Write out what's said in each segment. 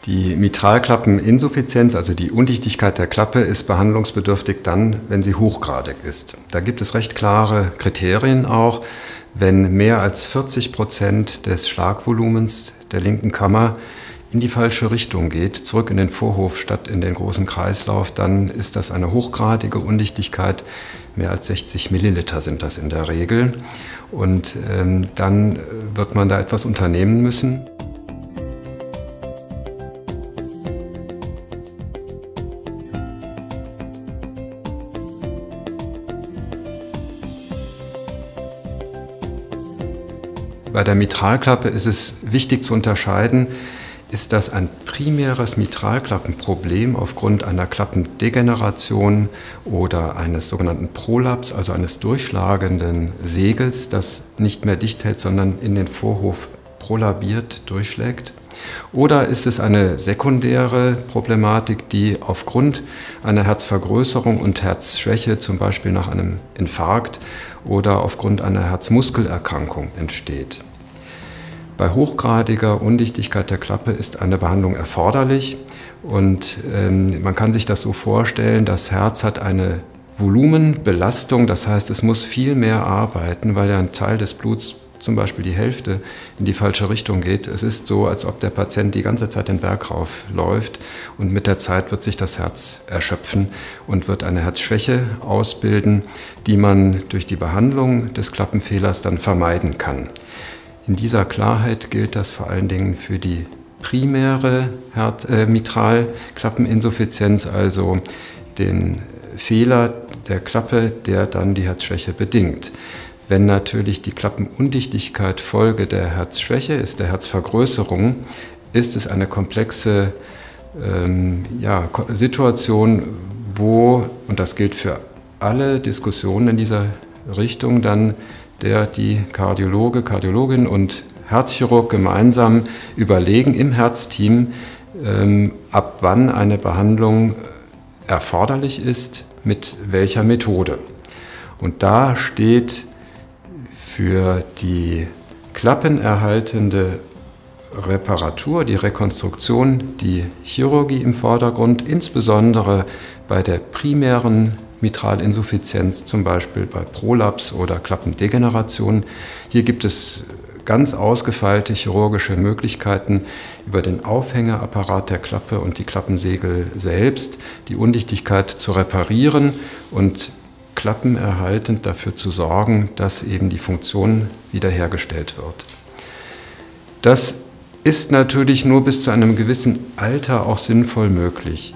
Die Mitralklappeninsuffizienz, also die Undichtigkeit der Klappe, ist behandlungsbedürftig dann, wenn sie hochgradig ist. Da gibt es recht klare Kriterien auch. Wenn mehr als 40% des Schlagvolumens der linken Kammer in die falsche Richtung geht, zurück in den Vorhof statt in den großen Kreislauf, dann ist das eine hochgradige Undichtigkeit. Mehr als 60 Milliliter sind das in der Regel. Und dann wird man da etwas unternehmen müssen. Bei der Mitralklappe ist es wichtig zu unterscheiden, ist das ein primäres Mitralklappenproblem aufgrund einer Klappendegeneration oder eines sogenannten Prolaps, also eines durchschlagenden Segels, das nicht mehr dicht hält, sondern in den Vorhof prolabiert durchschlägt? Oder ist es eine sekundäre Problematik, die aufgrund einer Herzvergrößerung und Herzschwäche, zum Beispiel nach einem Infarkt oder aufgrund einer Herzmuskelerkrankung entsteht? Bei hochgradiger Undichtigkeit der Klappe ist eine Behandlung erforderlich und man kann sich das so vorstellen, das Herz hat eine Volumenbelastung, das heißt, es muss viel mehr arbeiten, weil ja ein Teil des Bluts, zum Beispiel die Hälfte, in die falsche Richtung geht. Es ist so, als ob der Patient die ganze Zeit den Berg rauf läuft und mit der Zeit wird sich das Herz erschöpfen und wird eine Herzschwäche ausbilden, die man durch die Behandlung des Klappenfehlers dann vermeiden kann. In dieser Klarheit gilt das vor allen Dingen für die primäre Mitralklappeninsuffizienz, also den Fehler der Klappe, der dann die Herzschwäche bedingt. Wenn natürlich die Klappenundichtigkeit Folge der Herzschwäche ist, der Herzvergrößerung, ist es eine komplexe Situation, wo, und das gilt für alle Diskussionen in dieser Richtung, dann die Kardiologe, Kardiologin und Herzchirurg gemeinsam überlegen im Herzteam, ab wann eine Behandlung erforderlich ist, mit welcher Methode. Und da steht für die klappenerhaltende Reparatur, die Rekonstruktion, die Chirurgie im Vordergrund, insbesondere bei der primären Mitralinsuffizienz, zum Beispiel bei Prolaps oder Klappendegeneration. Hier gibt es ganz ausgefeilte chirurgische Möglichkeiten, über den Aufhängeapparat der Klappe und die Klappensegel selbst die Undichtigkeit zu reparieren und klappenerhaltend dafür zu sorgen, dass eben die Funktion wiederhergestellt wird. Das ist natürlich nur bis zu einem gewissen Alter auch sinnvoll möglich.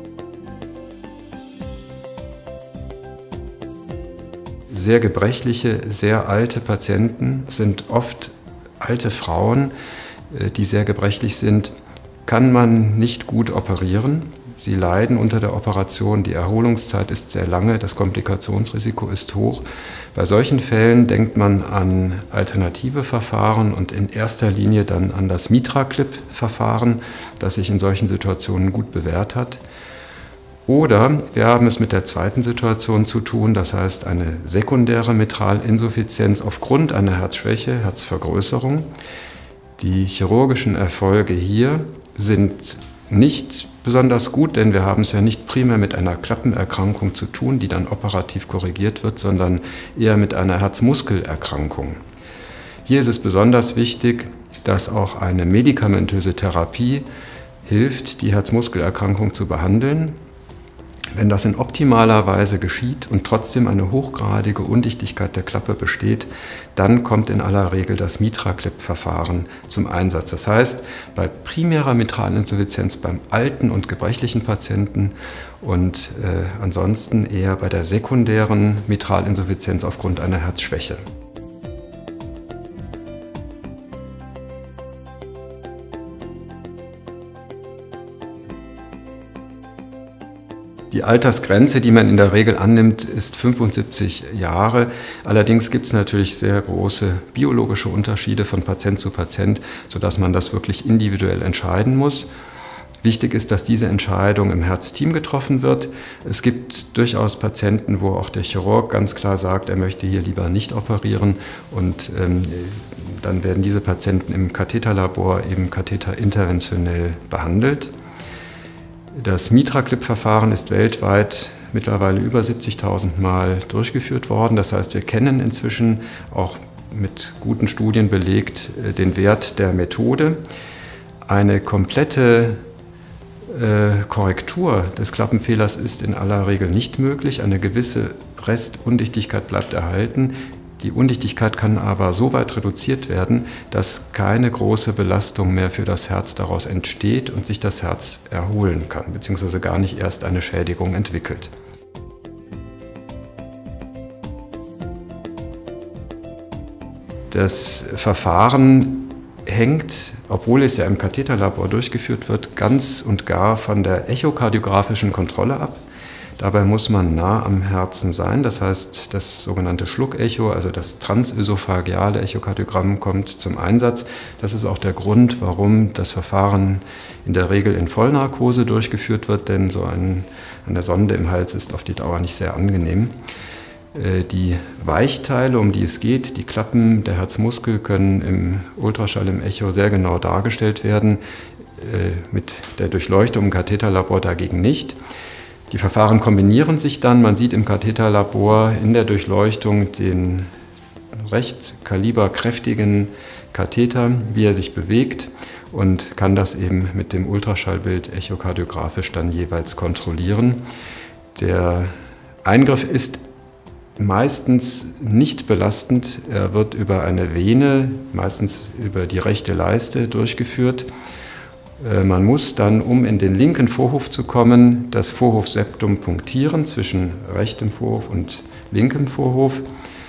Sehr gebrechliche, sehr alte Patienten sind oft alte Frauen, die sehr gebrechlich sind, kann man nicht gut operieren. Sie leiden unter der Operation, die Erholungszeit ist sehr lange, das Komplikationsrisiko ist hoch. Bei solchen Fällen denkt man an alternative Verfahren und in erster Linie dann an das MitraClip-Verfahren, das sich in solchen Situationen gut bewährt hat. Oder wir haben es mit der zweiten Situation zu tun, das heißt eine sekundäre Mitralinsuffizienz aufgrund einer Herzschwäche, Herzvergrößerung. Die chirurgischen Erfolge hier sind nicht besonders gut, denn wir haben es ja nicht primär mit einer Klappenerkrankung zu tun, die dann operativ korrigiert wird, sondern eher mit einer Herzmuskelerkrankung. Hier ist es besonders wichtig, dass auch eine medikamentöse Therapie hilft, die Herzmuskelerkrankung zu behandeln. Wenn das in optimaler Weise geschieht und trotzdem eine hochgradige Undichtigkeit der Klappe besteht, dann kommt in aller Regel das MitraClip-Verfahren zum Einsatz. Das heißt, bei primärer Mitralinsuffizienz beim alten und gebrechlichen Patienten und ansonsten eher bei der sekundären Mitralinsuffizienz aufgrund einer Herzschwäche. Die Altersgrenze, die man in der Regel annimmt, ist 75 Jahre. Allerdings gibt es natürlich sehr große biologische Unterschiede von Patient zu Patient, sodass man das wirklich individuell entscheiden muss. Wichtig ist, dass diese Entscheidung im Herzteam getroffen wird. Es gibt durchaus Patienten, wo auch der Chirurg ganz klar sagt, er möchte hier lieber nicht operieren und dann werden diese Patienten im Katheterlabor eben katheterinterventionell behandelt. Das MitraClip-Verfahren ist weltweit mittlerweile über 70.000 Mal durchgeführt worden. Das heißt, wir kennen inzwischen auch mit guten Studien belegt den Wert der Methode. Eine komplette Korrektur des Klappenfehlers ist in aller Regel nicht möglich. Eine gewisse Restundichtigkeit bleibt erhalten. Die Undichtigkeit kann aber so weit reduziert werden, dass keine große Belastung mehr für das Herz daraus entsteht und sich das Herz erholen kann, beziehungsweise gar nicht erst eine Schädigung entwickelt. Das Verfahren hängt, obwohl es ja im Katheterlabor durchgeführt wird, ganz und gar von der echokardiografischen Kontrolle ab. Dabei muss man nah am Herzen sein, das heißt, das sogenannte Schluckecho, also das transösophageale Echokardiogramm kommt zum Einsatz. Das ist auch der Grund, warum das Verfahren in der Regel in Vollnarkose durchgeführt wird, denn so eine Sonde im Hals ist auf die Dauer nicht sehr angenehm. Die Weichteile, um die es geht, die Klappen der Herzmuskel, können im Ultraschall, im Echo sehr genau dargestellt werden, mit der Durchleuchtung im Katheterlabor dagegen nicht. Die Verfahren kombinieren sich dann. Man sieht im Katheterlabor in der Durchleuchtung den recht kaliberkräftigen Katheter, wie er sich bewegt, und kann das eben mit dem Ultraschallbild echokardiografisch dann jeweils kontrollieren. Der Eingriff ist meistens nicht belastend. Er wird über eine Vene, meistens über die rechte Leiste, durchgeführt. Man muss dann, um in den linken Vorhof zu kommen, das Vorhofseptum punktieren zwischen rechtem Vorhof und linkem Vorhof.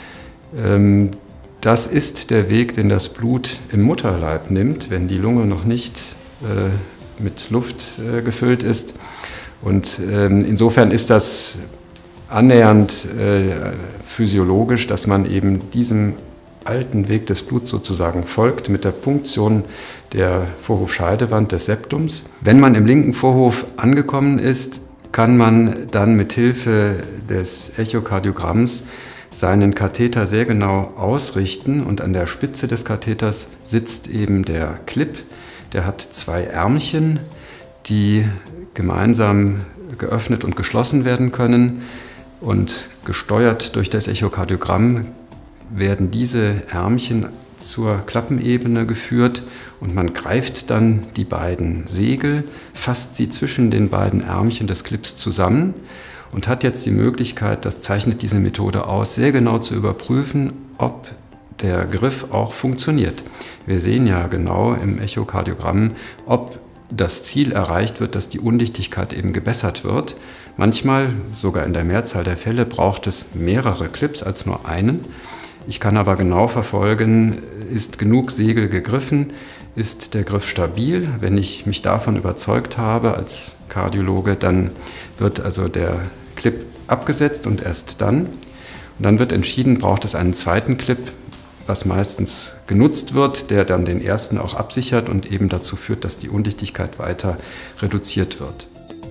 Das ist der Weg, den das Blut im Mutterleib nimmt, wenn die Lunge noch nicht mit Luft gefüllt ist. Und insofern ist das annähernd physiologisch, dass man eben diesem alten Weg des Bluts sozusagen folgt mit der Punktion der Vorhofscheidewand des Septums. Wenn man im linken Vorhof angekommen ist, kann man dann mit Hilfe des Echokardiogramms seinen Katheter sehr genau ausrichten, und an der Spitze des Katheters sitzt eben der Clip. Der hat zwei Ärmchen, die gemeinsam geöffnet und geschlossen werden können, und gesteuert durch das Echokardiogramm werden diese Ärmchen zur Klappenebene geführt, und man greift dann die beiden Segel, fasst sie zwischen den beiden Ärmchen des Clips zusammen und hat jetzt die Möglichkeit, das zeichnet diese Methode aus, sehr genau zu überprüfen, ob der Griff auch funktioniert. Wir sehen ja genau im Echokardiogramm, ob das Ziel erreicht wird, dass die Undichtigkeit eben gebessert wird. Manchmal, sogar in der Mehrzahl der Fälle, braucht es mehrere Clips als nur einen. Ich kann aber genau verfolgen, ist genug Segel gegriffen, ist der Griff stabil. Wenn ich mich davon überzeugt habe als Kardiologe, dann wird also der Clip abgesetzt und erst dann. Und dann wird entschieden, braucht es einen zweiten Clip, was meistens genutzt wird, der dann den ersten auch absichert und eben dazu führt, dass die Undichtigkeit weiter reduziert wird.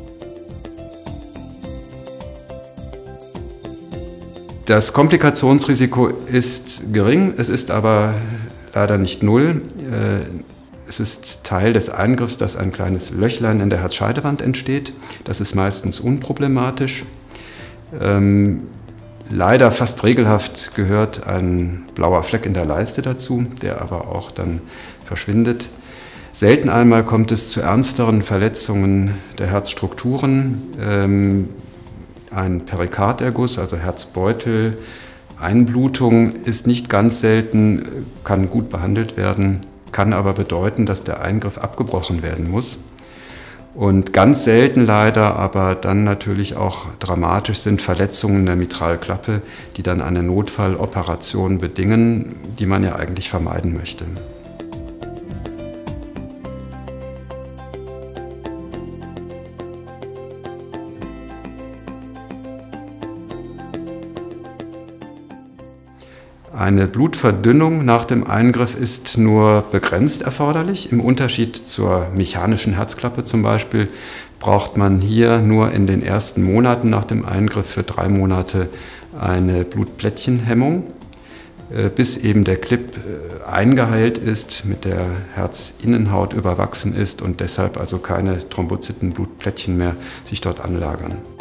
Das Komplikationsrisiko ist gering, es ist aber leider nicht null. Es ist Teil des Eingriffs, dass ein kleines Löchlein in der Herzscheidewand entsteht. Das ist meistens unproblematisch. Leider fast regelhaft gehört ein blauer Fleck in der Leiste dazu, der aber auch dann verschwindet. Selten einmal kommt es zu ernsteren Verletzungen der Herzstrukturen. Ein Perikarderguss, also Herzbeutel, Einblutung ist nicht ganz selten, kann gut behandelt werden, kann aber bedeuten, dass der Eingriff abgebrochen werden muss. Und ganz selten leider, aber dann natürlich auch dramatisch, sind Verletzungen der Mitralklappe, die dann eine Notfalloperation bedingen, die man ja eigentlich vermeiden möchte. Eine Blutverdünnung nach dem Eingriff ist nur begrenzt erforderlich. Im Unterschied zur mechanischen Herzklappe zum Beispiel braucht man hier nur in den ersten Monaten nach dem Eingriff für 3 Monate eine Blutplättchenhemmung. bis eben der Clip eingeheilt ist, mit der Herzinnenhaut überwachsen ist und deshalb also keine Thrombozytenblutplättchen mehr sich dort anlagern.